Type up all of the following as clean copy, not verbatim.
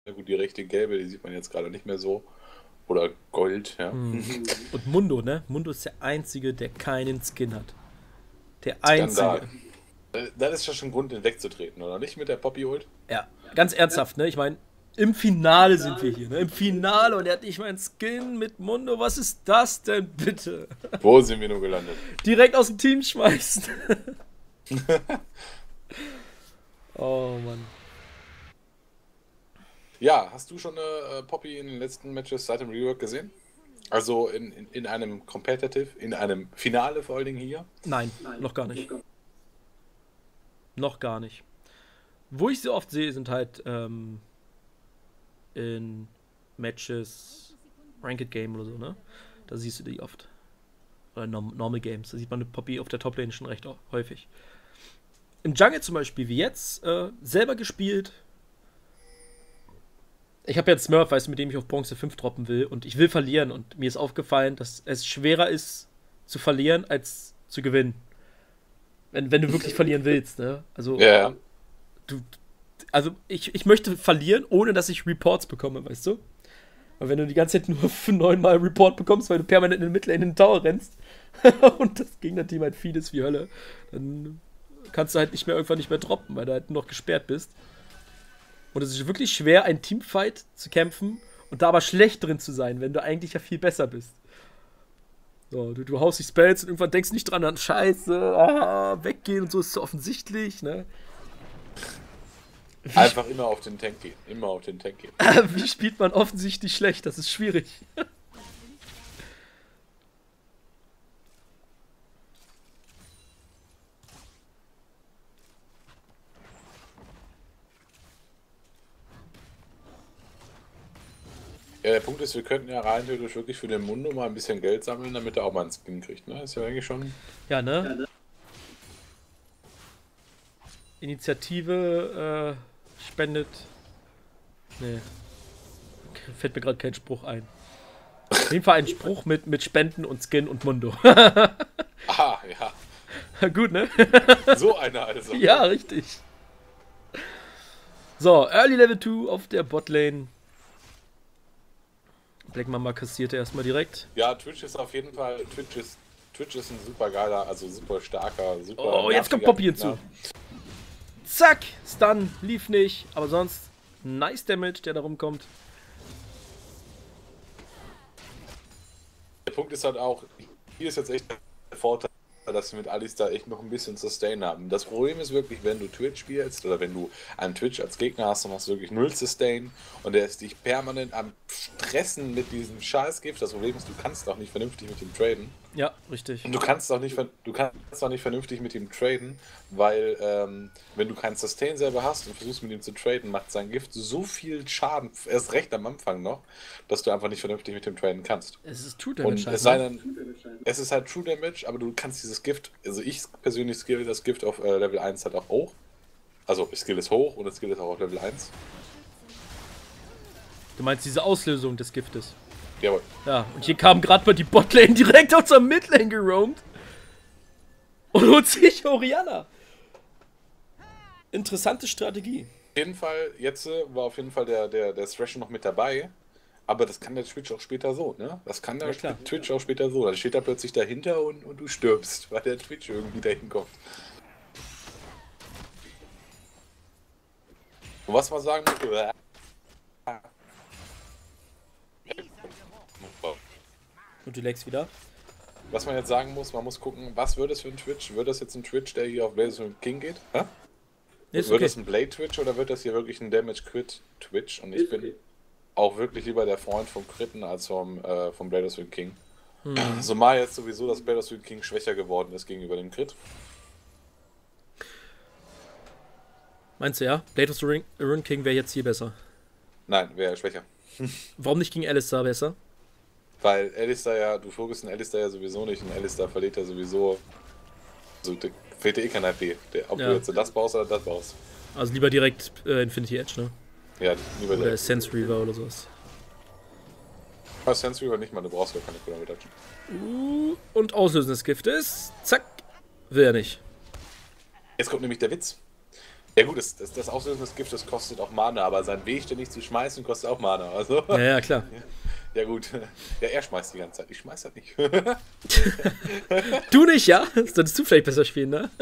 Gut, die rechte gelbe, die sieht man jetzt gerade nicht mehr so. Oder Gold, ja. Und Mundo, ne? Mundo ist der Einzige, der keinen Skin hat. Der Skandal. Einzige. Das ist ja schon ein Grund, den wegzutreten, oder nicht mit der Poppy-Ult? Ja, ganz ernsthaft, ne? Ich meine, im Finale sind wir hier, ne? Im Finale und er hat nicht mal einen Skin mit Mundo. Was ist das denn bitte? Wo sind wir nur gelandet? Direkt aus dem Team schmeißen. Oh Mann. Ja, hast du schon eine Poppy in den letzten Matches seit dem Rework gesehen? Also in einem Competitive, in einem Finale vor allen Dingen hier? Nein, noch gar nicht. Noch gar nicht. Wo ich sie oft sehe, sind halt in Matches, Ranked Game oder so, ne? Da siehst du die oft. Oder Normal Games. Da sieht man eine Poppy auf der Toplane schon recht häufig. Im Jungle zum Beispiel, wie jetzt, selber gespielt. Ich habe jetzt Smurf, weißt du, mit dem ich auf Bronze 5 droppen will. Und ich will verlieren. Und mir ist aufgefallen, dass es schwerer ist, zu verlieren, als zu gewinnen. Wenn du wirklich verlieren willst, ne? Also, Ja. also ich möchte verlieren, ohne dass ich Reports bekomme, weißt du? Weil wenn du die ganze Zeit nur 9 Mal Report bekommst, weil du permanent in den Midlane in den Tower rennst und das Gegnerteam halt feed ist wie Hölle, dann kannst du halt irgendwann nicht mehr droppen, weil du halt nur noch gesperrt bist. Und es ist wirklich schwer, einen Teamfight zu kämpfen und da aber schlecht drin zu sein, wenn du eigentlich ja viel besser bist. So, du haust die Spells und irgendwann denkst du nicht dran, dann scheiße, weggehen und so ist so offensichtlich, ne? Einfach immer auf den Tank gehen. Immer auf den Tank gehen. Wie spielt man offensichtlich schlecht? Das ist schwierig. Ja, der Punkt ist, wir könnten ja rein theoretisch wirklich für den Mundo mal ein bisschen Geld sammeln, damit er auch mal einen Skin kriegt. Ne? Ist ja eigentlich schon. Ja, ne? Initiative spendet. Nee. Fällt mir gerade kein Spruch ein. Auf jeden Fall ein Spruch mit Spenden und Skin und Mundo. Aha, ja. Gut, ne? So einer also. Ja, richtig. So, Early Level 2 auf der Botlane. Black Mamba kassierte erstmal direkt. Ja, Twitch ist auf jeden Fall. Twitch ist ein super geiler, also super starker, super. Oh, jetzt kommt Poppy hinzu. Zack, Stun, lief nicht, aber sonst nice Damage, der da rumkommt. Der Punkt ist halt auch, hier ist jetzt echt der Vorteil, dass wir mit Alistar echt noch ein bisschen Sustain haben. Das Problem ist wirklich, wenn du Twitch spielst oder wenn du einen Twitch als Gegner hast, dann hast du wirklich null Sustain und der ist dich permanent am Stressen mit diesem Scheißgift. Das Problem ist, du kannst auch nicht vernünftig mit ihm traden. Ja, richtig. Und du kannst auch nicht vernünftig mit ihm traden, weil wenn du keinen Sustain selber hast und versuchst mit ihm zu traden, macht sein Gift so viel Schaden, erst recht am Anfang noch, dass du einfach nicht vernünftig mit ihm traden kannst. Es ist True Damage. Und es sei denn, es ist halt True Damage, aber du kannst dieses Gift, also ich persönlich skill das Gift auf Level 1 halt auch hoch. Also ich skill es hoch und das Skill ist auch auf Level 1. Du meinst diese Auslösung des Giftes? Jawohl. Ja, und hier kam gerade mal die Botlane direkt aus der Midlane geroamt. Und holt sich Orianna. Interessante Strategie. Auf jeden Fall, jetzt war auf jeden Fall der Thrasher noch mit dabei. Aber das kann der Twitch auch später so, ne? Das kann der Twitch auch später so. Dann steht er plötzlich dahinter und du stirbst, weil der Twitch irgendwie dahin kommt. Und was man sagen muss, Und du legst wieder. was man jetzt sagen muss, man muss gucken, was wird es für ein Twitch? Wird das jetzt ein Twitch, der hier auf Blaze und King geht? Hä? Wird das ein Blade-Twitch oder wird das hier wirklich ein Damage-Crit-Twitch? Und ich bin auch wirklich lieber der Freund vom Critten als vom Blade of the King. Zumal jetzt sowieso das Blade of the King schwächer geworden ist gegenüber dem Crit. Meinst du ja? Blade of the Ruin King wäre jetzt hier besser. Nein, wäre schwächer. Warum nicht gegen Alistar besser? Weil Alistar ja, du fokust in Alistar ja sowieso nicht und Alistar verliert ja sowieso. Also, der fehlt dir eh kein HP. Ob du jetzt das baust oder das baust. Also lieber direkt Infinity Edge, ne? Ja, lieber oder Sense Reaver oder sowas. Sense Reaver nicht mal, du brauchst gar keine Cooldown Reduction. Und Auslösen des Giftes. Zack. Will er nicht. Jetzt kommt nämlich der Witz. Ja gut, das Auslösen des Giftes kostet auch Mana, aber sein Weg, den nicht zu schmeißen, kostet auch Mana. Also. Ja, klar. Ja gut. Ja, er schmeißt die ganze Zeit. Ich schmeiß halt nicht. Du nicht, ja? Solltest du vielleicht besser spielen, ne?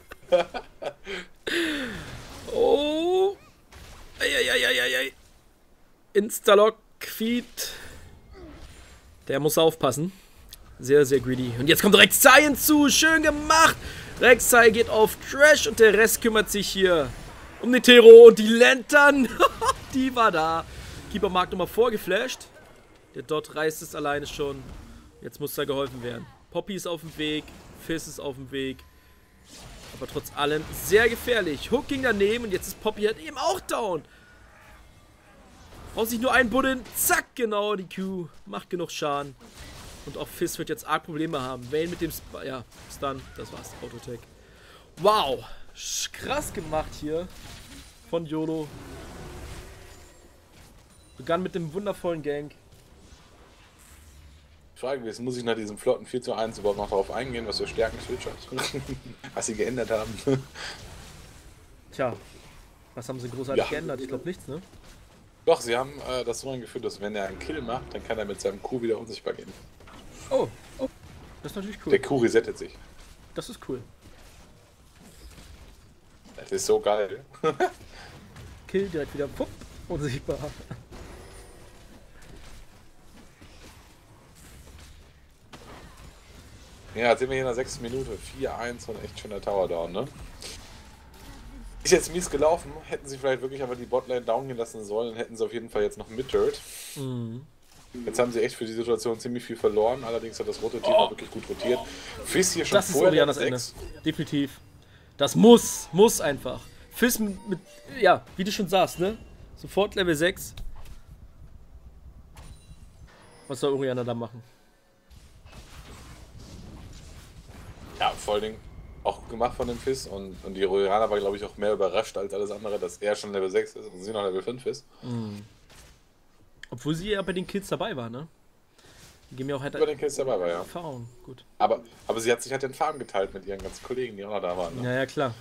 Oh. Eieieiei. Instalock, Feed. Der muss aufpassen. Sehr, sehr greedy. Und jetzt kommt Rek'Sai hinzu. Schön gemacht. Rek'Sai geht auf Trash und der Rest kümmert sich hier um die Tero und die Lantern. Die war da. Keeper Mark nochmal vorgeflasht. Der Dot reißt es alleine schon. Jetzt muss da geholfen werden. Poppy ist auf dem Weg. Fizz ist auf dem Weg. Aber trotz allem sehr gefährlich. Hook ging daneben und jetzt ist Poppy halt eben auch down. Braucht sich nur einbuddeln. Zack, genau. Die Q macht genug Schaden. Und auch Fizz wird jetzt arg Probleme haben. Vayne mit dem Stun. Das war's. Autotech. Wow. Krass gemacht hier. Von YOLO. Begann mit dem wundervollen Gank. Die Frage ist, muss ich nach diesem flotten 4:1 überhaupt noch darauf eingehen, was für Stärken Twitch hat? Was sie geändert haben. Tja. Was haben sie großartig geändert? Ich glaube nichts, ne? Doch, sie haben das so eingeführt, dass wenn er einen Kill macht, dann kann er mit seinem Q wieder unsichtbar gehen. Oh. Das ist natürlich cool. Der Q resettet sich. Das ist cool. Das ist so geil. Kill direkt wieder. Pupp. Unsichtbar. Ja, jetzt sind wir hier in der 6. Minute. 4:1 und echt schöner Tower Down, ne? Ist jetzt mies gelaufen. Hätten sie vielleicht wirklich aber die Botlane down gehen lassen sollen, hätten sie auf jeden Fall jetzt noch Mid-Dirt. Mhm. Jetzt haben sie echt für die Situation ziemlich viel verloren. Allerdings hat das rote Team auch wirklich gut rotiert. Fizz hier schon das ist Oriannas Ende. Definitiv. Das muss einfach. Fizz mit, ja, wie du schon sagst, ne? Sofort Level 6. Was soll Orianna da machen? Ja, vor allen Dingen auch gut gemacht von dem Fizz und die Orianna war, glaube ich, auch mehr überrascht als alles andere, dass er schon Level 6 ist und sie noch Level 5 ist. Mhm. Obwohl sie ja bei den Kills dabei war, ne? Die geben ja auch halt bei den Kills dabei war, ja. Erfahrung, gut. Aber sie hat sich halt den Farm geteilt mit ihren ganzen Kollegen, die auch noch da waren. Ne? Ja, klar.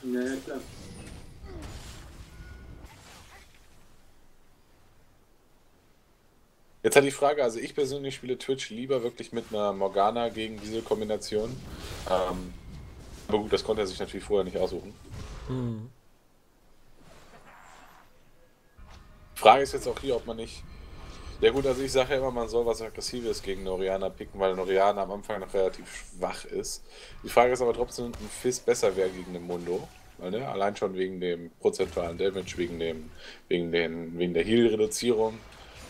Jetzt hat die Frage, also ich persönlich spiele Twitch lieber wirklich mit einer Morgana gegen diese Kombination. Aber gut, das konnte er sich natürlich vorher nicht aussuchen. Mhm. Die Frage ist jetzt auch hier, ob man nicht... Ja gut, also ich sage ja immer, man soll was Aggressives gegen eine Orianna picken, weil eine Orianna am Anfang noch relativ schwach ist. Die Frage ist aber trotzdem, ob ein Fizz besser wäre gegen den Mundo. Weil, ne? Allein schon wegen dem prozentualen Damage, wegen der Heal-Reduzierung.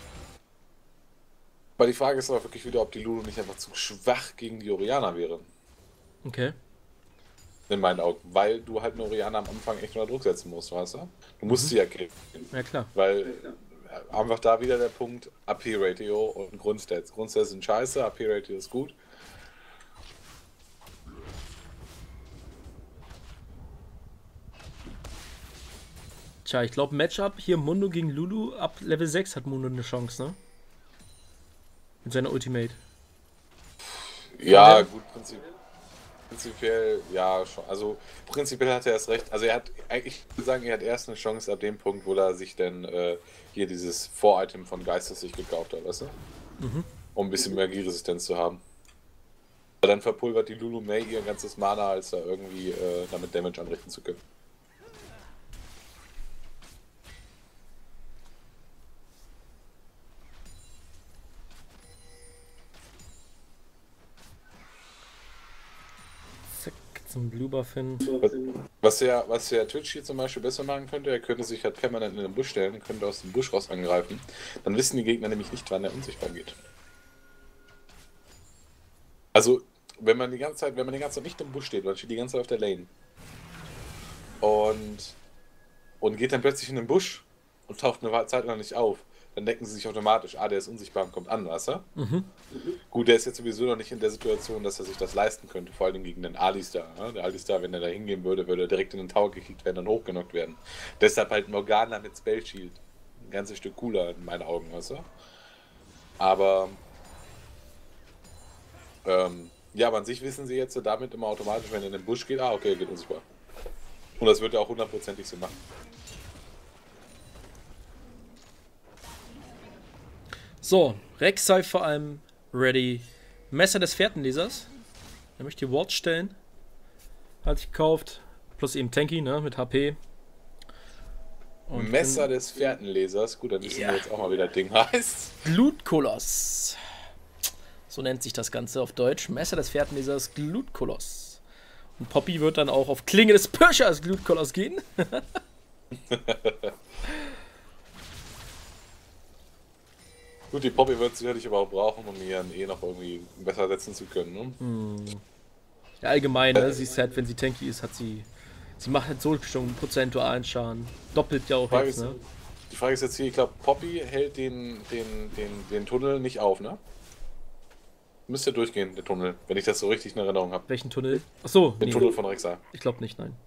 Aber die Frage ist aber wirklich wieder, ob die Lulu nicht einfach zu schwach gegen die Orianna wäre. Okay. In meinen Augen. Weil du halt eine Orianna am Anfang echt unter Druck setzen musst, weißt du? Du musst sie ja killen. Ja, klar. Weil einfach da wieder der Punkt AP-Ratio und Grundstats. Grundstats sind scheiße, AP-Ratio ist gut. Tja, ich glaube Matchup hier Mundo gegen Lulu ab Level 6 hat Mundo eine Chance, ne? Mit seiner Ultimate. Ja, gut, prinzipiell, ja, schon. Also, prinzipiell hat er erst recht. Also, ich würde sagen, er hat erst eine Chance ab dem Punkt, wo er sich dann hier dieses Vor-Item von Geistes sich gekauft hat, weißt du? Mhm. Um ein bisschen Magieresistenz zu haben. Aber dann verpulvert die Lulu May ihr ganzes Mana, als da irgendwie damit Damage anrichten zu können. Zum Blue Buff hin. Was der Twitch hier zum Beispiel besser machen könnte, er könnte sich halt permanent in den Busch stellen, könnte aus dem Busch raus angreifen. Dann wissen die Gegner nämlich nicht, wann er unsichtbar geht. Also, wenn man die ganze Zeit nicht im Busch steht, man steht die ganze Zeit auf der Lane und geht dann plötzlich in den Busch und taucht eine Zeit lang nicht auf, dann denken sie sich automatisch, der ist unsichtbar und kommt an, weißt du? Mhm. Gut, der ist jetzt sowieso noch nicht in der Situation, dass er sich das leisten könnte, vor allem gegen den Alistar. Ne? Der Alistar, wenn er da hingehen würde, würde er direkt in den Tower gekickt werden und hochgenockt werden. Deshalb halt Morgana mit Spell Shield. Ein ganzes Stück cooler in meinen Augen, weißt du? Aber ja, aber an sich wissen sie jetzt damit immer automatisch, wenn er in den Busch geht, okay, er geht unsichtbar. Und das wird er auch hundertprozentig so machen. So, Rek'Sai vor allem ready. Messer des Fährtenlesers. Er möchte die Ward stellen. Hat sich gekauft. Plus eben Tanky, ne, mit HP. Und Messer des Fährtenlesers. Gut, dann wissen wir jetzt auch mal, wie das Ding heißt. Glutkoloss. So nennt sich das Ganze auf Deutsch. Messer des Fährtenlesers Glutkoloss. Und Poppy wird dann auch auf Klinge des Pirschers Glutkoloss gehen. Gut, die Poppy wird sicherlich aber auch brauchen, um ihren noch irgendwie besser setzen zu können. Ne? Ja, allgemein, ne? Sie ist halt, wenn sie tanky ist, hat sie. Sie macht halt so schon prozentualen Schaden. Doppelt ja auch jetzt, ne? Die Frage ist jetzt hier, ich glaube, Poppy hält den Tunnel nicht auf, ne? Müsste durchgehen, der Tunnel, wenn ich das so richtig in Erinnerung habe. Welchen Tunnel? Achso, den Tunnel von Rek'Sai. Ich glaube nicht, nein.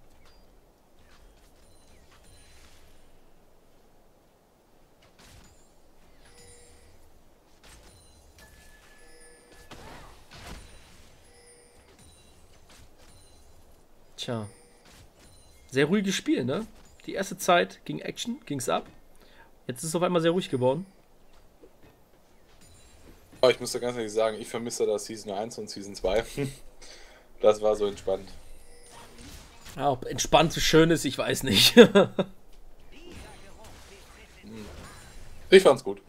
Tja. Sehr ruhiges Spiel, ne? Die erste Zeit ging Action, ging's ab. Jetzt ist es auf einmal sehr ruhig geworden. Aber ich muss da ganz ehrlich sagen, ich vermisse das Season 1 und Season 2. Das war so entspannt. Ja, ob entspannt so schön ist, ich weiß nicht. Ich fand's gut.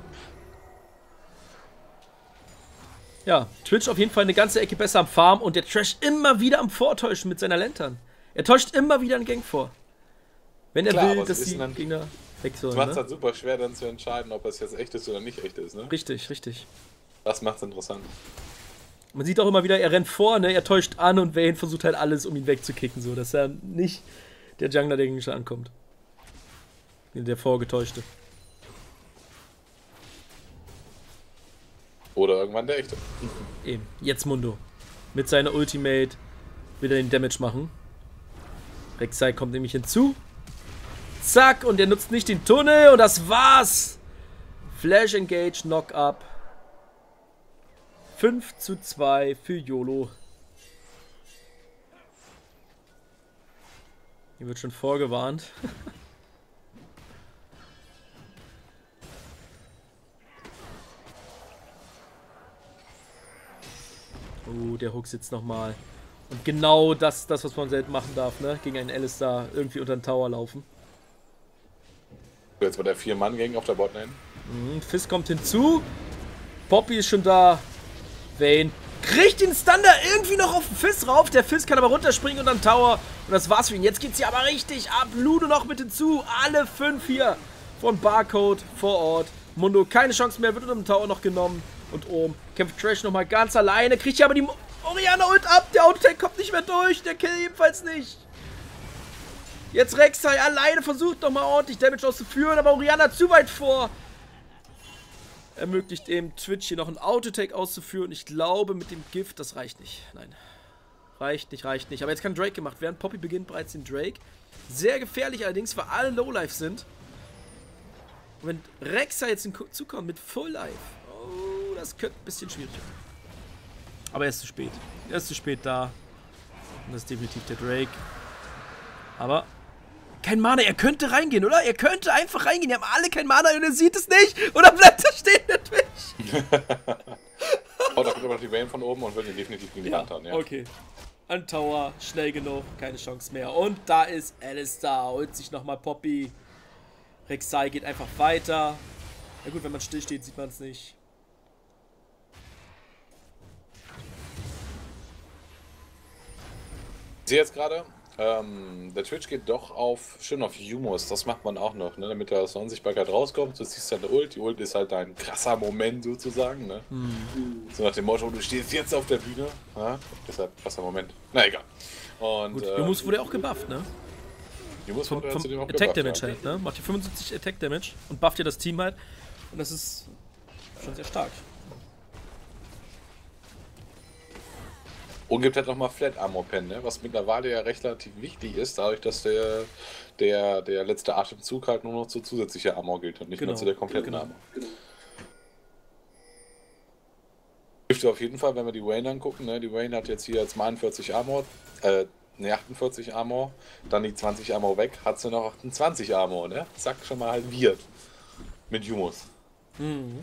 Ja, Twitch auf jeden Fall eine ganze Ecke besser am Farm und der Trash immer wieder am Vortäuschen mit seiner Lantern. Er täuscht immer wieder einen Gang vor. Wenn er will, dass die Gegner weg sollen. Das macht es halt super schwer, dann zu entscheiden, ob es jetzt echt ist oder nicht echt ist, ne? Richtig, richtig. Das macht's interessant. Man sieht auch immer wieder, er rennt vor, ne? Er täuscht an und Vayne versucht halt alles, um ihn wegzukicken, so dass er nicht der Jungler, der gegen ihn ankommt. Der Vorgetäuschte. Oder irgendwann der echte. Eben, jetzt Mundo. Mit seiner Ultimate will er den Damage machen. Rek'Sai kommt nämlich hinzu. Zack, und er nutzt nicht den Tunnel und das war's. Flash Engage, Knock-Up. 5:2 für YOLO. Hier wird schon vorgewarnt. Oh, der Hook sitzt nochmal. Und genau das, was man selten machen darf, ne? Gegen einen Alistar irgendwie unter den Tower laufen. Jetzt war der 4-Mann-Gang auf der Botlane. Fizz kommt hinzu. Poppy ist schon da. Vayne kriegt den Stun da irgendwie noch auf den Fizz rauf. Der Fizz kann aber runterspringen unter den Tower. Und das war's für ihn. Jetzt geht's hier aber richtig ab. Ludo noch mit hinzu. Alle 5 hier von Barcode vor Ort. Mundo keine Chance mehr. Wird unter dem Tower noch genommen. Und oben kämpft Trash nochmal ganz alleine. Kriegt hier aber die Orianna Ult ab. Der Autotech kommt nicht mehr durch. Der Kill ebenfalls nicht. Jetzt Rek'Sai alleine versucht nochmal ordentlich Damage auszuführen. Aber Orianna zu weit vor. Ermöglicht eben Twitch hier noch einen Autotech auszuführen. Ich glaube mit dem Gift, das reicht nicht. Nein. Reicht nicht, reicht nicht. Aber jetzt kann Drake gemacht werden. Poppy beginnt bereits den Drake. Sehr gefährlich allerdings, weil alle Lowlife sind. Und wenn Rek'Sai jetzt hinzukommt mit Full Life. Oh, das könnte ein bisschen schwierig werden. Aber er ist zu spät. Er ist zu spät da. Und das ist definitiv der Drake. Aber kein Mana. Er könnte reingehen, oder? Er könnte einfach reingehen. Die haben alle kein Mana und er sieht es nicht. Oder bleibt er stehen, der Twitch? Oh, da kommt aber noch die Vayne von oben und wird ihn definitiv gegen die Wand haben, ja. Okay. An Tower, schnell genug, keine Chance mehr. Und da ist Alistar, holt sich nochmal Poppy. Rek'Sai geht einfach weiter. Ja gut, wenn man still steht, sieht man es nicht. Ich sehe jetzt gerade, der Twitch geht doch schön auf Humus, das macht man auch noch, ne? Damit er aus der Unsichtbarkeit rauskommt. Du siehst deine Ult, die Ult ist halt ein krasser Moment sozusagen, ne? So nach dem Motto, du stehst jetzt auf der Bühne, ja? Deshalb krasser Moment. Na egal. Und gut, Humus wurde auch gebufft, ne? Humus wurde vom zudem auch Attack gebufft, Damage halt, ne? Macht hier 75 Attack Damage und bufft ja das Team halt. Und das ist schon sehr stark. Und gibt halt nochmal Flat Armor Pen, ne? Was mittlerweile ja recht relativ wichtig ist, dadurch, dass der letzte Atemzug halt nur noch zu zusätzlicher Armor gilt und nicht mehr zu der kompletten Armor. Hilft auf jeden Fall, wenn wir die Vayne angucken, ne? Die Vayne hat jetzt hier 42 Armor, Ne, 48 Armor, dann die 20 Armor weg, hat sie noch 28 Armor, ne? Zack, schon mal halbiert. Mit Humus. Mhm.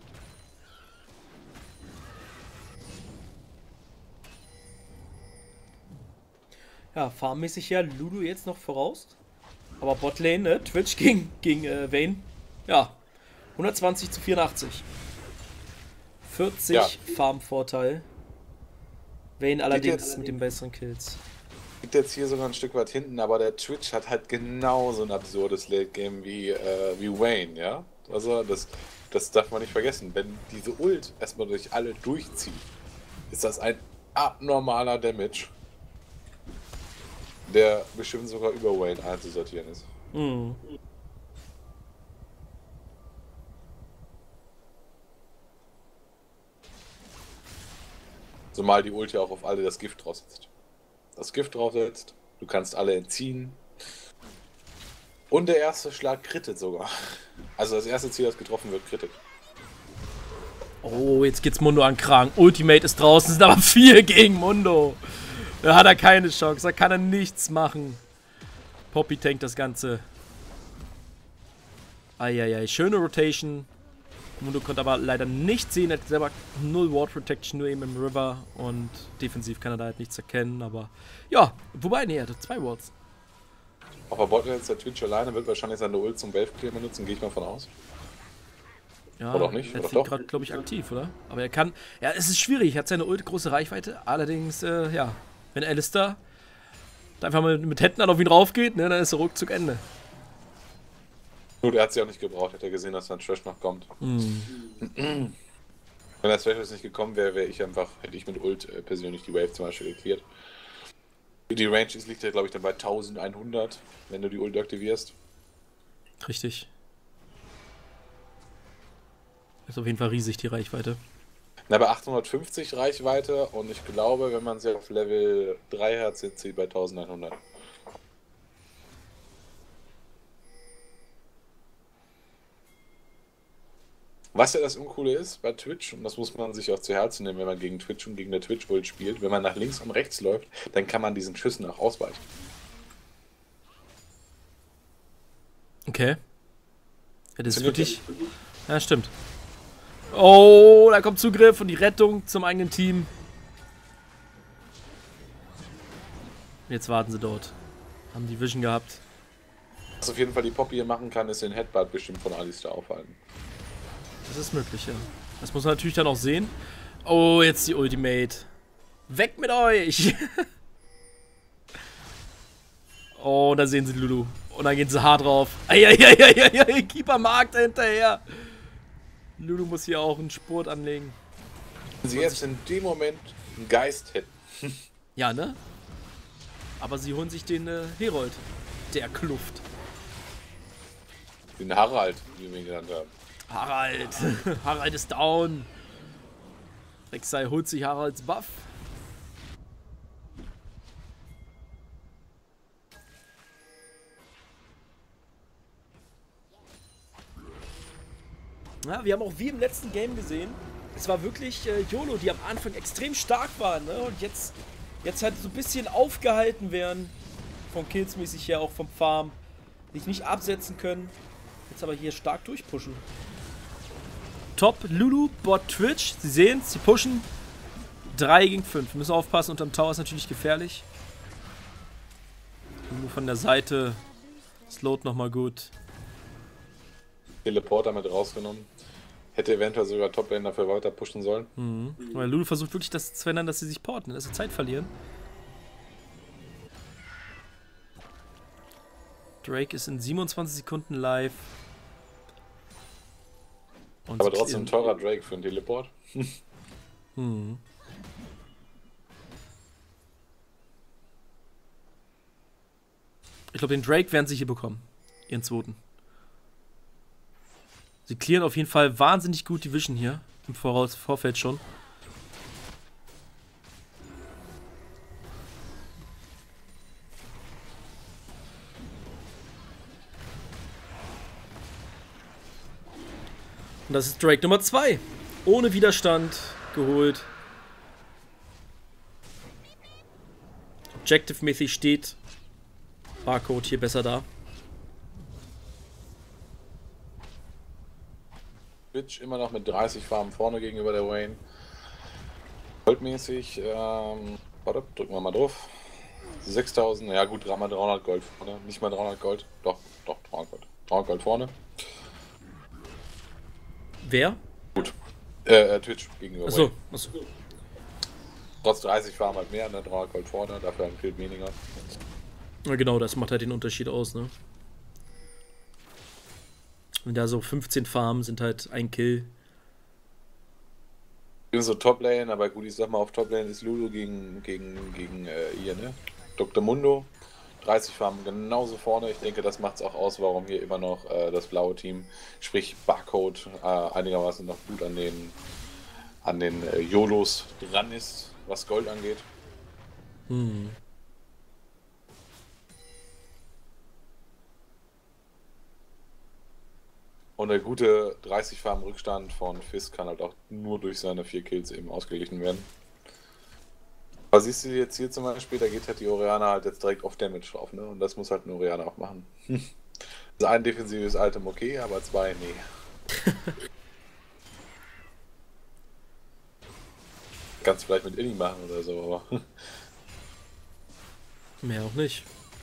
Ja, farmmäßig ja Lulu jetzt noch voraus. Aber Botlane, ne? Twitch gegen Vayne. Ja, 120 zu 84. 40 ja. Farmvorteil. Vayne allerdings mit den besseren Kills. Liegt jetzt hier sogar ein Stück weit hinten, aber der Twitch hat halt genauso ein absurdes Late-Game wie Vayne, ja? Also das darf man nicht vergessen. Wenn diese Ult erstmal durch alle durchzieht, ist das ein abnormaler Damage, der bestimmt sogar über Vayne einzusortieren ist. Mhm. Zumal die Ulti auch auf alle das Gift draufsetzt. Das Gift draufsetzt, du kannst alle entziehen. Und der erste Schlag krittet sogar. Also das erste Ziel, das getroffen wird, krittet. Oh, jetzt geht's Mundo an den Kragen. Ultimate ist draußen, sind aber 4 gegen Mundo. Da hat er keine Chance, da kann er nichts machen. Poppy tankt das Ganze. Eieiei, schöne Rotation. Mundo konnte aber leider nicht sehen, er hat selber 0 Ward Protection, nur eben im River. Und defensiv kann er da halt nichts erkennen, aber ja, wobei, nee, er hatte 2 Wards. Auf der Bot jetzt der Twitch alleine wird wahrscheinlich seine Ult zum Wave Clear benutzen, gehe ich mal von aus. Ja, oder auch nicht, er oder ist doch? gerade, glaube ich, aktiv, oder? Aber er kann, ja, es ist schwierig, er hat seine Ult große Reichweite, allerdings, ja, wenn Alistar da einfach mal mit Händen auf ihn raufgeht, ne, dann ist er ruckzuck Ende. Gut, er hat sie auch nicht gebraucht, hätte er gesehen, dass dann Trash noch kommt. Wenn das Trash jetzt nicht gekommen wäre, hätte ich mit Ult persönlich die Wave zum Beispiel geklärt. Die Range liegt ja, glaube ich, dann bei 1100, wenn du die Ult aktivierst. Richtig. Ist auf jeden Fall riesig, die Reichweite. Na, bei 850 Reichweite und ich glaube, wenn man sie auf Level 3 hat, sind sie bei 1100. Was ja das Uncoole ist bei Twitch, und das muss man sich auch zu Herzen nehmen, wenn man gegen Twitch und gegen eine Twitch-Ult spielt, wenn man nach links und rechts läuft, dann kann man diesen Schüssen auch ausweichen. Okay. Ja, das ist wirklich... Ja, stimmt. Oh, da kommt Zugriff und die Rettung zum eigenen Team. Jetzt warten sie dort. Haben die Vision gehabt. Was auf jeden Fall die Poppy hier machen kann, ist den Headbutt bestimmt von Alistar aufhalten. Das ist möglich, ja. Das muss man natürlich dann auch sehen. Oh, jetzt die Ultimate. Weg mit euch! Oh, da sehen sie Lulu. Und dann gehen sie hart drauf. Eieieiei, Keeper Markt hinterher. Lulu muss hier auch einen Spurt anlegen. Wenn sie jetzt in dem Moment einen Geist hätten. Ja, ne? Aber sie holen sich den Herold. Der Kluft. Den Harald, wie wir ihn genannt haben. Harald. Harald ist down. Rek'Sai holt sich Haralds Buff. Ja, wir haben auch wie im letzten Game gesehen, es war wirklich YOLO, die am Anfang extrem stark waren, ne? Und jetzt halt so ein bisschen aufgehalten werden, vom Kills-mäßig her, auch vom Farm, sich nicht absetzen können, jetzt aber hier stark durchpushen. Top Lulu, Bot Twitch, Sie sehen es, sie pushen 3 gegen 5, müssen aufpassen, unterm Tower ist natürlich gefährlich. Lulu von der Seite, slowt nochmal gut. Teleporter mit rausgenommen. Hätte eventuell sogar Toplane dafür weiter pushen sollen. Weil Lulu versucht wirklich das zu verändern, dass sie sich porten, dass sie Zeit verlieren. Drake ist in 27 Sekunden live. Und aber trotzdem ein teurer Drake für einen Teleport. Ich glaube, den Drake werden sie hier bekommen. Ihren zweiten. Sie clearen auf jeden Fall wahnsinnig gut die Vision hier. Im Vorfeld schon. Und das ist Drake Nummer 2. Ohne Widerstand geholt. Objective-mäßig steht Barcode hier besser da. Twitch immer noch mit 30 Farben vorne gegenüber der Vayne. Goldmäßig, warte, drücken wir mal drauf. 6000, ja gut, mal 300 Gold vorne. Nicht mal 300 Gold, doch 300 Gold. 300 Gold vorne. Wer? Gut. Twitch gegenüber. Achso. Trotz 30 Farben halt mehr, ne? 300 Gold vorne, dafür ein Kill weniger. Ja, genau, das macht halt den Unterschied aus, ne? Und da so 15 Farmen sind halt ein Kill. So Toplane, aber gut, ich sag mal, auf Toplane ist Lulu gegen ihr, ne? Dr. Mundo. 30 Farben genauso vorne. Ich denke, das macht es auch aus, warum hier immer noch das blaue Team, sprich Barcode, einigermaßen noch gut an den YOLOs dran ist, was Gold angeht. Hm. Und der gute 30 Farben Rückstand von Fisk kann halt auch nur durch seine 4 Kills eben ausgeglichen werden. Aber siehst du jetzt hier zum Beispiel, da geht halt die Orianna halt jetzt direkt auf Damage drauf, ne? Und das muss halt eine Orianna auch machen. Also ein defensives Item okay, aber 2 nee. Kannst vielleicht mit Inni machen oder so, aber... Mehr auch nicht.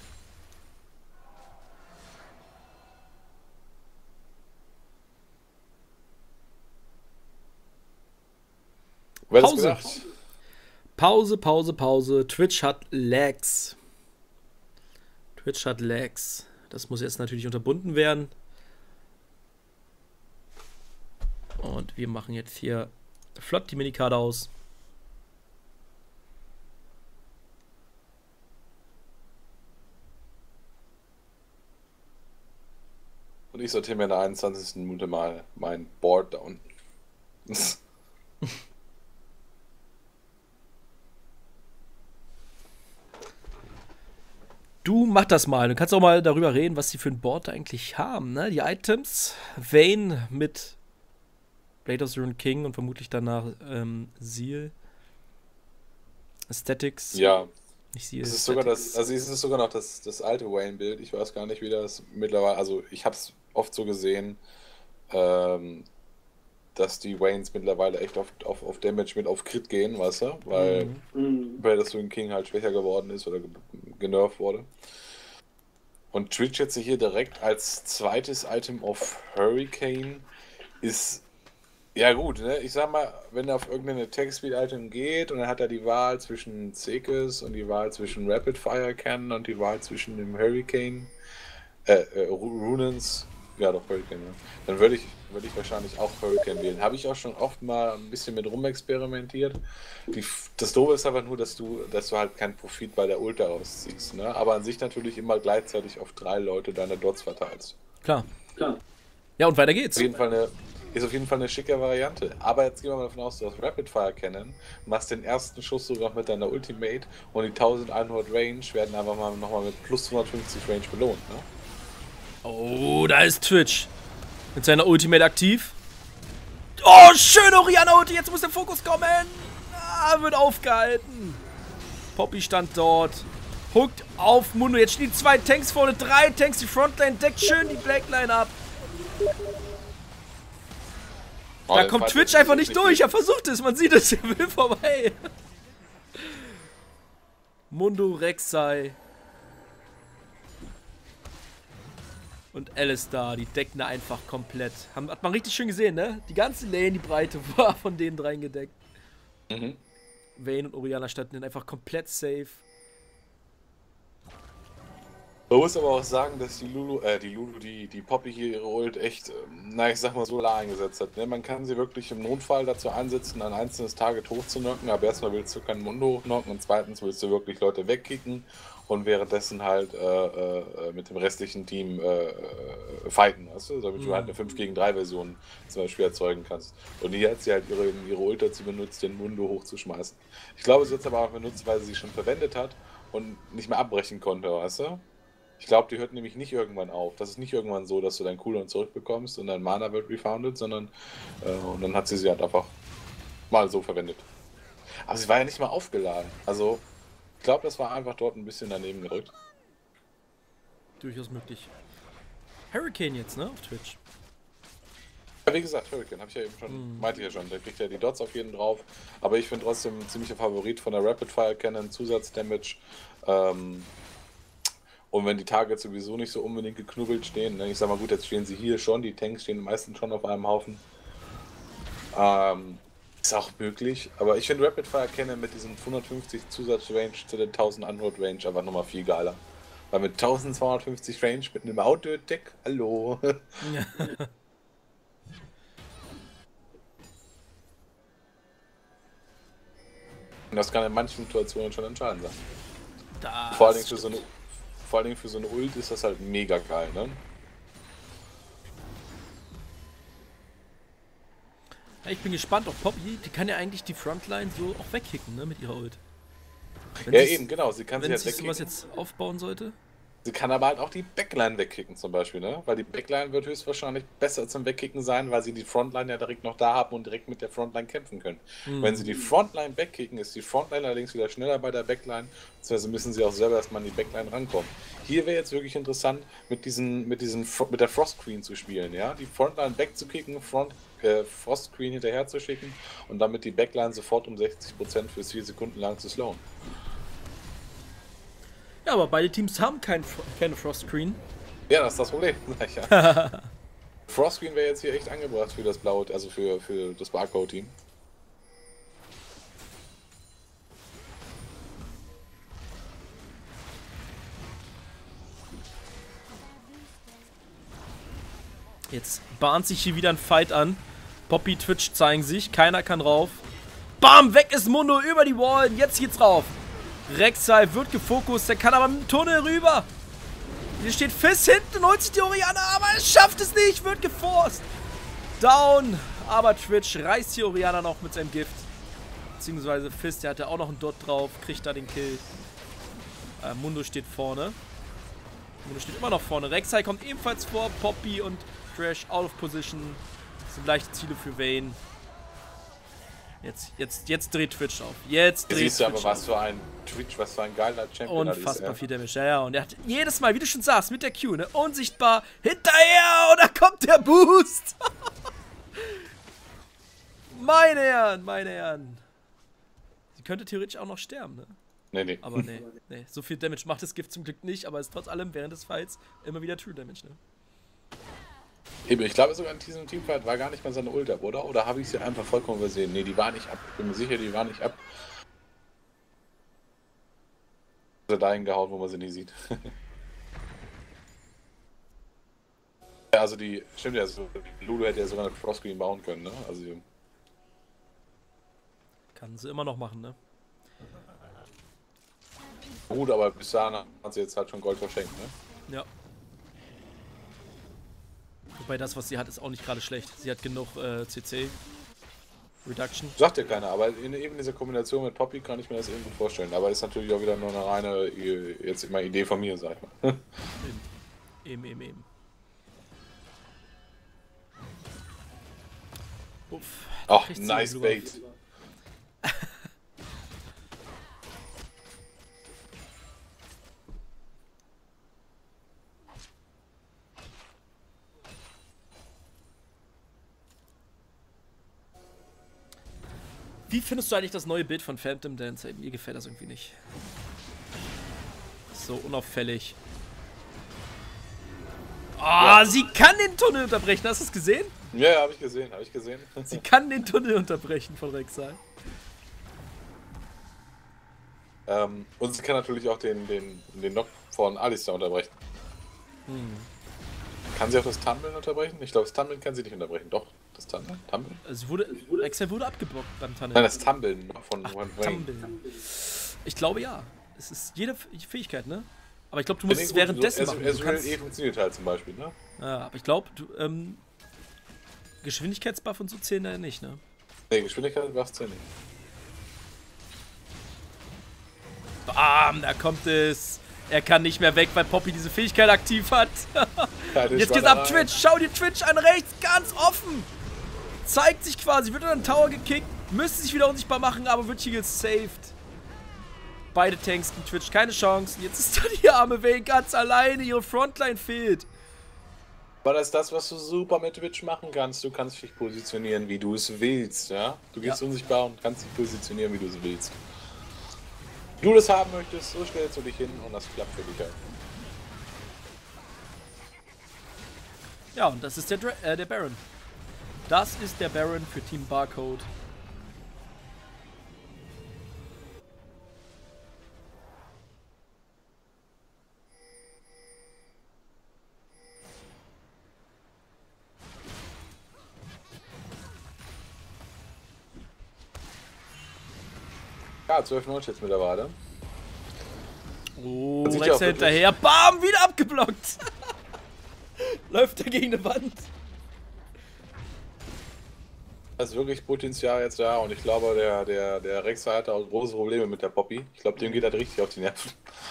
Pause. Twitch hat Lags. Das muss jetzt natürlich unterbunden werden. Und wir machen jetzt hier flott die Minikarte aus. Und ich sortiere mir in der 21. Minute mal mein Board da unten. Du mach das mal. Du kannst auch mal darüber reden, was sie für ein Board eigentlich haben. Ne? Die Items. Vayne mit Blade of the Ruined King und vermutlich danach Seal. Aesthetics. Ja. Nicht Seal. Es ist sogar noch das alte Vayne-Bild. Ich weiß gar nicht, wie das mittlerweile. Also ich habe es oft so gesehen, dass die Vaynes mittlerweile echt auf Damage mit auf Crit gehen, weißt du? Weil Blade of the Ruined King halt schwächer geworden ist oder genervt wurde. Und Twitch jetzt hier direkt als zweites Item auf Hurricane ist, ja gut, ne? Ich sag mal, wenn er auf irgendein Attack-Speed-Item geht und dann hat er die Wahl zwischen Zekes und die Wahl zwischen Rapid Fire Cannon und die Wahl zwischen dem Hurricane, Runens, ja doch Hurricane, ne? Dann würde ich wahrscheinlich auch Hurricane wählen. Habe ich auch schon oft mal ein bisschen mit rumexperimentiert. Das Doofe ist aber nur, dass du halt keinen Profit bei der Ulti rausziehst, ne? Aber an sich natürlich immer gleichzeitig auf 3 Leute deine Dots verteilst. Klar. Ja, und weiter geht's. Ist auf jeden Fall eine schicke Variante. Aber jetzt gehen wir mal davon aus, du hast Rapid Fire Cannon, machst den ersten Schuss sogar mit deiner Ultimate und die 1100 Range werden einfach mal nochmal mit plus 250 Range belohnt, ne? Oh, da ist Twitch. Mit seiner Ultimate aktiv. Oh, schön Orianna-Ulti. Jetzt muss der Fokus kommen. Wird aufgehalten. Poppy stand dort. Huckt auf Mundo. Jetzt stehen 2 Tanks vorne. 3 Tanks. Die Frontline deckt schön die Blackline ab. Da kommt Twitch einfach nicht durch. Er versucht es. Man sieht es. Er will vorbei. Mundo, Rek'Sai. Und Alistar, die decken da einfach komplett. Hat man richtig schön gesehen, ne? Die ganze Lane, die Breite war von denen dreien gedeckt. Vayne und Orianna standen einfach komplett safe. Man muss aber auch sagen, dass die Poppy hier ihre Ult echt, ich sag mal so klar eingesetzt hat. Ne? Man kann sie wirklich im Notfall dazu einsetzen, ein einzelnes Target hochzunocken, aber erstmal willst du keinen Mundo hochnocken und zweitens willst du wirklich Leute wegkicken und währenddessen halt mit dem restlichen Team fighten, weißt du? Damit du halt eine 5 gegen 3 Version zum Beispiel erzeugen kannst. Und hier hat sie halt ihre Ult dazu benutzt, den Mundo hochzuschmeißen. Ich glaube, sie hat es aber auch benutzt, weil sie schon verwendet hat und nicht mehr abbrechen konnte, weißt du? Ich glaube, die hört nämlich nicht irgendwann auf. Das ist nicht irgendwann so, dass du dein Cooldown zurückbekommst und dein Mana wird refounded, sondern und dann hat sie halt einfach mal so verwendet. Aber sie war ja nicht mal aufgeladen. Also glaube, das war einfach dort ein bisschen daneben gedrückt. Durchaus möglich. Hurricane jetzt, ne? Auf Twitch. Ja, wie gesagt, Hurricane, habe ich ja eben schon, meinte ich ja schon, der kriegt ja die Dots auf jeden drauf. Aber ich finde trotzdem ein ziemlicher Favorit von der Rapid Fire Cannon, Zusatzdamage. Und wenn die Targets sowieso nicht so unbedingt geknubbelt stehen, ne? Ich sag mal gut, jetzt stehen sie hier schon, die Tanks stehen meistens schon auf einem Haufen. Ist auch möglich, aber ich finde Rapid Fire Cannon mit diesem 150 Zusatzrange zu den 1100 Range einfach nochmal viel geiler. Weil mit 1250 Range mit einem Auto-Deck, hallo. Ja. Und das kann in manchen Situationen schon entscheidend sein. Vor allen Dingen für so eine Ult ist das halt mega geil, ne? Ja, ich bin gespannt auf Poppy, die kann ja eigentlich die Frontline so auch wegkicken, ne, mit ihrer Ult. Ja eben, genau, sie kann sie jetzt wegkicken. Wenn sie sowas jetzt aufbauen sollte. Sie kann aber halt auch die Backline wegkicken zum Beispiel, ne? Weil die Backline wird höchstwahrscheinlich besser zum Wegkicken sein, weil sie die Frontline ja direkt noch da haben und direkt mit der Frontline kämpfen können. Wenn sie die Frontline wegkicken, ist die Frontline allerdings wieder schneller bei der Backline, beziehungsweise müssen sie auch selber erstmal an die Backline rankommen. Hier wäre jetzt wirklich interessant, mit der Frost Queen zu spielen, ja? Die Frontline wegzukicken, Frost Queen hinterher zu schicken und damit die Backline sofort um 60% für 4 Sekunden lang zu slowen. Ja, aber beide Teams haben keine Frost Screen. Ja, das ist das Problem. Frost Screen wäre jetzt hier echt angebracht für das Blaue, also für das Barcode-Team. Jetzt bahnt sich hier wieder ein Fight an. Poppy, Twitch zeigen sich, keiner kann rauf. Bam, weg ist Mundo über die Wall, jetzt geht's rauf. Rek'Sai wird gefokust, der kann aber mit dem Tunnel rüber. Hier steht Fizz hinten, holt sich die Orianna, aber er schafft es nicht, wird geforst. Down, aber Twitch reißt die Orianna noch mit seinem Gift. Beziehungsweise Fizz, der hatte auch noch einen Dot drauf, kriegt da den Kill. Mundo steht vorne. Mundo steht immer noch vorne. Rek'Sai kommt ebenfalls vor, Poppy und Thresh out of position. Das sind leichte Ziele für Vayne. Jetzt dreht Twitch auf. Jetzt dreht Siehst du aber, was für ein geiler Champion. Unfassbar viel Damage. Ja, und er hat jedes Mal, wie du schon sagst, mit der Q, ne, unsichtbar, hinterher und da kommt der Boost. Meine Herren. Sie könnte theoretisch auch noch sterben, ne? Nee. Aber nee. So viel Damage macht das Gift zum Glück nicht, aber es ist trotz allem während des Fights immer wieder True Damage, ne? Eben, ich glaube sogar in diesem Teamfight war gar nicht mal seine Ult ab, oder? Oder habe ich sie einfach vollkommen übersehen? Nee, die war nicht ab. Ich bin mir sicher, die war nicht ab. Also dahin gehauen, wo man sie nie sieht. Ja, also stimmt ja, also Lulu hätte ja sogar eine Frost Queen bauen können, ne? Also kann sie immer noch machen, ne? Gut, aber bis dahin hat sie jetzt halt schon Gold verschenkt, ne? Ja. Wobei das, was sie hat, ist auch nicht gerade schlecht. Sie hat genug CC Reduction. Sagt ja keiner, aber in dieser Kombination mit Poppy kann ich mir das eben gut vorstellen. Aber ist natürlich auch wieder nur eine reine jetzt immer Idee von mir, sag ich mal. Eben. Uff. Ach, nice Bait. Wie findest du eigentlich das neue Bild von Phantom Dancer? Mir gefällt das irgendwie nicht. So unauffällig. Ah, ja. Sie kann den Tunnel unterbrechen. Hast du es gesehen? Ja, habe ich gesehen. Sie kann den Tunnel unterbrechen von Rek'Sai. Und sie kann natürlich auch den Knock von Alistar unterbrechen. Kann sie auch das Tumblen unterbrechen? Ich glaube, das Tumblen kann sie nicht unterbrechen. Doch, das Tumblen? Rek'Sai wurde abgeblockt beim Tunnel. Nein, das Tumblen von Tumblen. Ich glaube ja. Es ist jede Fähigkeit, ne? Aber ich glaube, du musst es währenddessen machen. Funktioniert halt zum Beispiel, ne? Ja, aber ich glaube, Geschwindigkeitsbuff und so zählen da ja nicht, ne? Ne, Geschwindigkeitsbuff zählen nicht. Bam, da kommt es. Er kann nicht mehr weg, weil Poppy diese Fähigkeit aktiv hat. Jetzt geht's ab Twitch. Schau dir Twitch an, rechts, ganz offen. Zeigt sich quasi, wird in den Tower gekickt, müsste sich wieder unsichtbar machen, aber wird hier gesaved. Beide Tanks gegen Twitch keine Chancen. Jetzt ist da die arme Vayne ganz alleine. Ihre Frontline fehlt. Aber das ist das, was du super mit Twitch machen kannst. Du kannst dich positionieren, wie du es willst, ja? Du gehst unsichtbar und kannst dich positionieren, wie du es willst. Wie du das haben möchtest, so stellst du dich hin und das klappt für dich halt. Ja, und das ist der Baron. Das ist der Baron für Team Barcode. Ja, 12-9 jetzt mittlerweile. Oh, Rexer hinterher. Bam, wieder abgeblockt. Läuft er gegen eine Wand. Da ist wirklich Potenzial jetzt da und ich glaube, der Rexer hat auch große Probleme mit der Poppy. Ich glaube, dem geht das richtig auf die Nerven.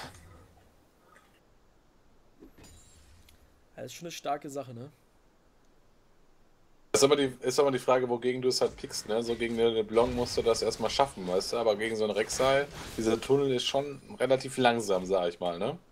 Das ist schon eine starke Sache, ne? Das ist aber die Frage, wogegen du es halt pickst, ne? So gegen eine Blanc musst du das erstmal schaffen, weißt du? Aber gegen so einen Rek'Sai, dieser Tunnel ist schon relativ langsam, sag ich mal, ne?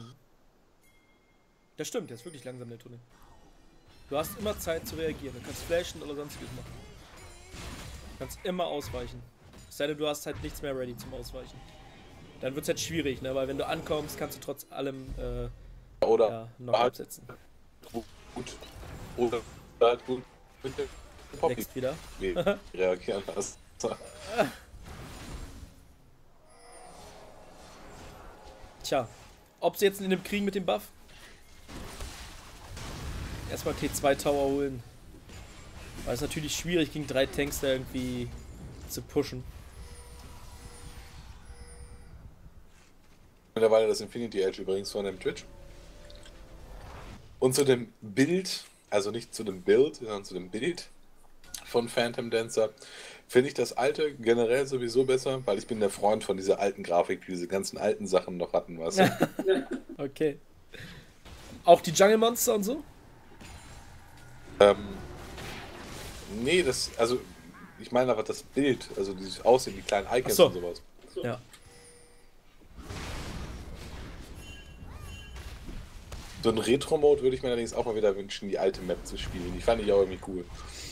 Das stimmt, der ist wirklich langsam, der Tunnel. Du hast immer Zeit zu reagieren, du kannst flashen oder sonstiges machen. Du kannst immer ausweichen. Es sei denn, du hast halt nichts mehr ready zum Ausweichen. Dann wird es halt schwierig, ne? Weil wenn du ankommst, kannst du trotz allem oder noch absetzen. Gut. Oder halt gut. Next wieder. Reagieren lassen. Tja, ob sie jetzt in dem Krieg mit dem Buff? Erstmal T2 Tower holen. Weil es natürlich schwierig gegen 3 Tanks da irgendwie zu pushen. Mittlerweile das Infinity Edge übrigens von dem Twitch. Und zu dem Bild, also nicht zu dem Bild, sondern zu dem Bild von Phantom Dancer, finde ich das alte generell sowieso besser, weil ich bin der Freund von dieser alten Grafik, die diese ganzen alten Sachen noch hatten, weißt du? Okay. Auch die Jungle Monster und so? Nee, also ich meine aber das Bild, also dieses Aussehen, die kleinen Icons so. und sowas. Ja. So ein Retro-Mode würde ich mir allerdings auch mal wieder wünschen, die alte Map zu spielen. Die fand ich auch irgendwie cool.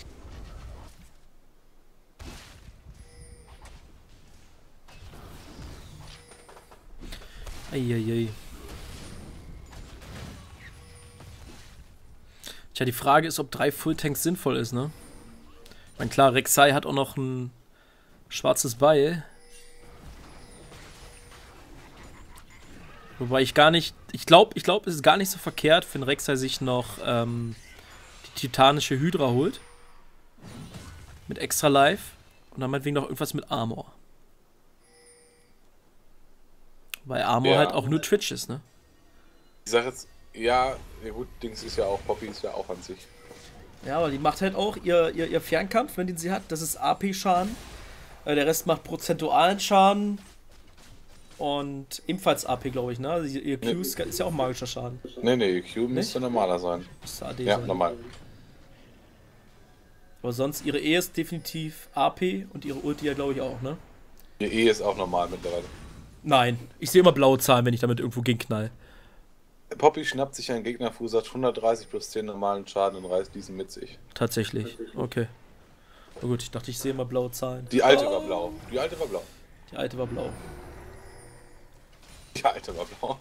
Eieiei. Tja, die Frage ist, ob 3 Full-Tanks sinnvoll ist, ne? Ich meine, klar, Rek'Sai hat auch noch ein schwarzes Beil. Wobei ich glaube, es ist gar nicht so verkehrt, wenn Rek'Sai sich noch die titanische Hydra holt. Mit extra Life. Und dann meinetwegen noch irgendwas mit Armor. Weil Armor halt auch nur Twitch ist, ne? Ich sag jetzt, ja gut, Dings ist ja auch, Poppy ist ja auch an sich. Ja, aber die macht halt auch ihr Fernkampf, wenn die sie hat. Das ist AP-Schaden. Der Rest macht prozentualen Schaden. Und ebenfalls AP, glaube ich, ne? Also ihr Q ist ja auch magischer Schaden. Nee, Q müsste normaler sein. Müsste AD ja, sein. normal. Aber sonst, ihre E ist definitiv AP und ihre Ulti ja, glaube ich, auch, ne? Die E ist auch normal mittlerweile. Nein, ich sehe immer blaue Zahlen, wenn ich damit irgendwo gegenknall. Poppy schnappt sich einen Gegnerfuß, sagt 130 plus 10 normalen Schaden und reißt diesen mit sich. Tatsächlich, okay. Na gut, ich dachte, ich sehe immer blaue Zahlen. Die alte war blau. Die alte war blau. Die alte war blau. Die alte war blau.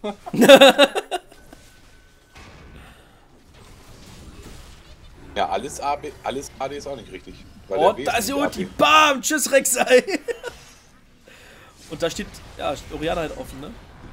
Ja, alles AD ist auch nicht richtig. Weil oh, da ist die Ulti. Bam! Tschüss, Rek'Sai! Und da steht, ja, Orianna halt offen, ne?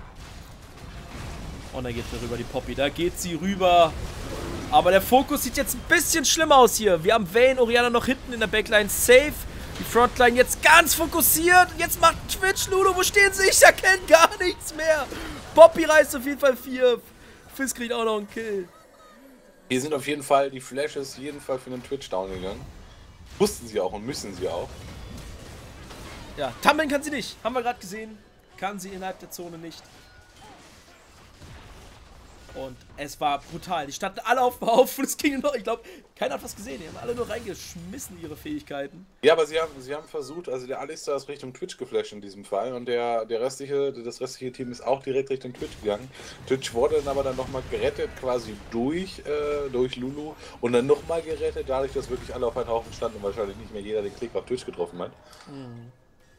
Und da geht sie rüber, die Poppy. Da geht sie rüber. Aber der Fokus sieht jetzt ein bisschen schlimmer aus hier. Wir haben Vayne, Orianna noch hinten in der Backline safe. Die Frontline jetzt ganz fokussiert. Jetzt macht Twitch, Ludo, wo stehen sie? Ich erkenne gar nichts mehr. Poppy reißt auf jeden Fall 4. Fizz kriegt auch noch einen Kill. Hier sind auf jeden Fall die Flashes jeden Fall für den Twitch down gegangen. Wussten sie auch und müssen sie auch. Ja, tummeln kann sie nicht. Haben wir gerade gesehen. Kann sie innerhalb der Zone nicht. Und es war brutal. Die standen alle auf dem Haufen. Es ging noch, ich glaube, keiner hat was gesehen. Die haben alle nur reingeschmissen, ihre Fähigkeiten. Ja, aber sie haben versucht, also der Alistar ist Richtung Twitch geflasht in diesem Fall. Und das restliche Team ist auch direkt Richtung Twitch gegangen. Twitch wurde dann aber nochmal gerettet, quasi durch Lulu. Und dann nochmal gerettet, dadurch, dass wirklich alle auf einen Haufen standen und wahrscheinlich nicht mehr jeder den Klick auf Twitch getroffen hat. Mhm.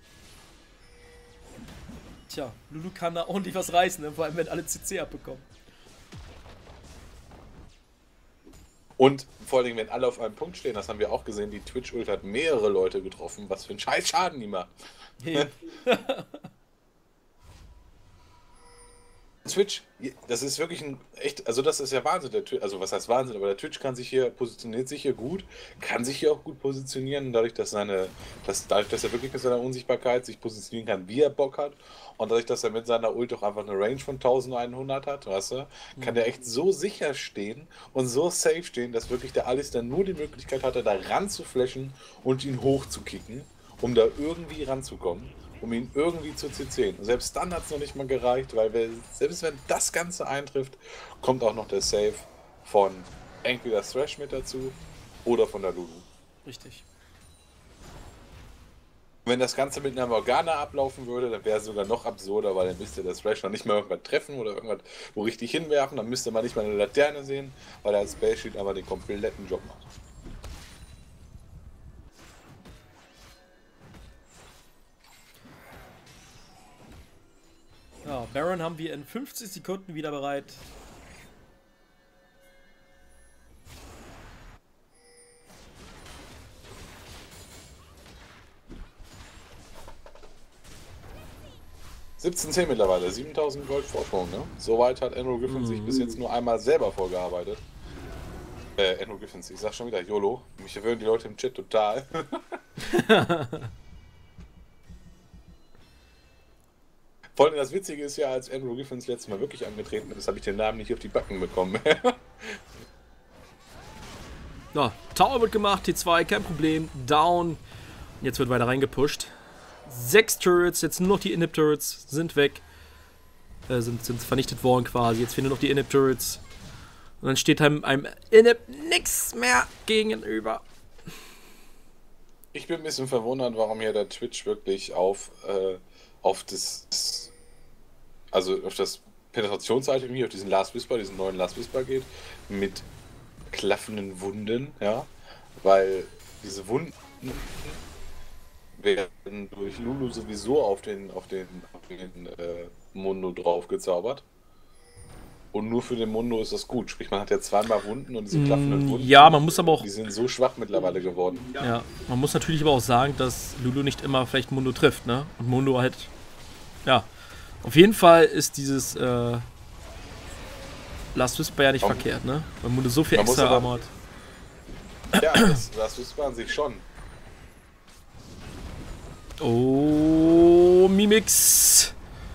Tja, Lulu kann da ordentlich was reißen, ne? Vor allem wenn alle CC abbekommen. Und vor allem, wenn alle auf einem Punkt stehen, das haben wir auch gesehen, die Twitch-Ult hat mehrere Leute getroffen, was für ein scheiß Schaden die macht. Hey. Twitch, das ist wirklich ein echt, also das ist ja Wahnsinn, also was heißt Wahnsinn, aber der Twitch positioniert sich hier gut, kann sich hier auch gut positionieren, dadurch, dass er wirklich mit seiner Unsichtbarkeit sich positionieren kann, wie er Bock hat, und dadurch, dass er mit seiner Ult auch einfach eine Range von 1100 hat, weißt du, kann der echt so sicher stehen und so safe stehen, dass wirklich der Alistar nur die Möglichkeit hatte, da ran zu flashen und ihn hochzukicken, um da irgendwie ranzukommen. Um ihn irgendwie zu CC'en. Selbst dann hat es noch nicht mal gereicht, weil selbst wenn das Ganze eintrifft, kommt auch noch der Save von entweder Thresh mit dazu oder von der Lulu. Richtig. Wenn das Ganze mit einer Morgana ablaufen würde, dann wäre es sogar noch absurder, weil dann müsste der Thresh noch nicht mal irgendwas treffen oder irgendwas wo richtig hinwerfen, dann müsste man nicht mal eine Laterne sehen, weil er als Space Shield aber den kompletten Job macht. Ja, Baron haben wir in 50 Sekunden wieder bereit. $17,10 mittlerweile, 7000 Gold Vorsprung, ne? Soweit hat Andrew Giffens sich bis jetzt nur einmal selber vorgearbeitet. Andrew Giffens, ich sag schon wieder YOLO. Mich verwöhnen die Leute im Chat total. Vor allem das Witzige ist ja, als Andrew Giffens letztes Mal wirklich angetreten ist, habe ich den Namen nicht auf die Backen bekommen. Ja, Tower wird gemacht, T2, kein Problem, down. Jetzt wird weiter reingepusht. 6 Turrets, jetzt nur noch die Inhib-Turrets sind weg. Sind vernichtet worden quasi. Jetzt fehlen nur noch die Inhib-Turrets. Und dann steht einem Inhib nix mehr gegenüber. Ich bin ein bisschen verwundert, warum hier der Twitch wirklich auf das Penetrations-Item hier, auf diesen diesen neuen Last Whisper geht, mit klaffenden Wunden, ja, weil diese Wunden werden durch Lulu sowieso auf den Mundo drauf gezaubert. Und nur für den Mundo ist das gut. Sprich, man hat ja zweimal Wunden und diese klaffenden Wunden. Ja, man muss aber auch. Die sind so schwach mittlerweile geworden. Ja, man muss natürlich aber auch sagen, dass Lulu nicht immer vielleicht Mundo trifft, ne? Und Mundo halt. Ja. Auf jeden Fall ist dieses Last Whisper ja nicht verkehrt, ne? Weil Mundo so viel extra Armor hat. Ja, das Last Whisper an sich schon. Oh, Mimix.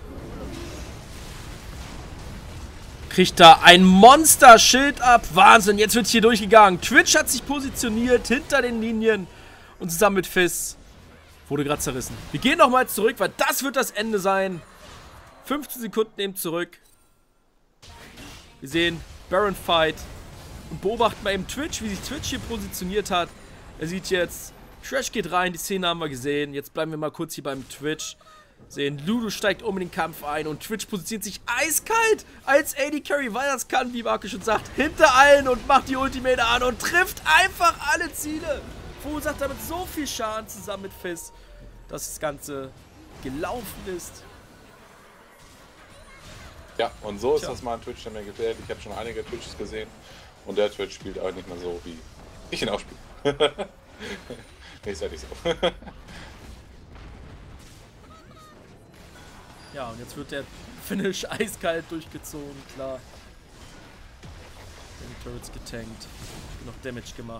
Kriegt da ein Monster-Schild ab. Wahnsinn, jetzt wird hier durchgegangen. Twitch hat sich positioniert hinter den Linien. Und zusammen mit Fizz wurde gerade zerrissen. Wir gehen nochmal zurück, weil das wird das Ende sein. 15 Sekunden eben zurück. Wir sehen Baron Fight. Und beobachten mal eben Twitch, wie sich Twitch hier positioniert hat. Er sieht jetzt, Thresh geht rein, die Szene haben wir gesehen. Jetzt bleiben wir mal kurz hier beim Twitch. Sehen, Lulu steigt in den Kampf ein und Twitch positioniert sich eiskalt als AD Carry, weil das kann, wie Marco schon sagt, hinter allen und macht die Ultimate an und trifft einfach alle Ziele. Verursacht damit so viel Schaden zusammen mit Fizz, dass das Ganze gelaufen ist. Ja, und so ist das mal ein Twitch, der mir gefällt. Ich habe schon einige Twitches gesehen und der Twitch spielt auch nicht mehr so, wie ich ihn auch spiele. Nee, ist ja nicht so. Ja, und jetzt wird der Finish eiskalt durchgezogen, klar. Die Turrets getankt. Noch Damage gemacht.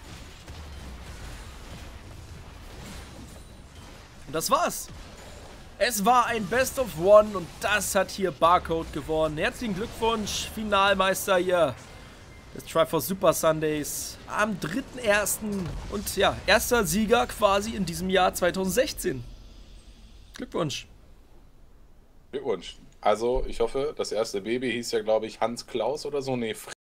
Und das war's. Es war ein Best of One und das hat hier Barcode gewonnen. Herzlichen Glückwunsch, Finalmeister hier des Triforce Super Sundays am 3.1. Und ja, erster Sieger quasi in diesem Jahr 2016. Glückwunsch. Glückwunsch. Also, ich hoffe, das erste Baby hieß ja, glaube ich, Hans Klaus oder so. Nee,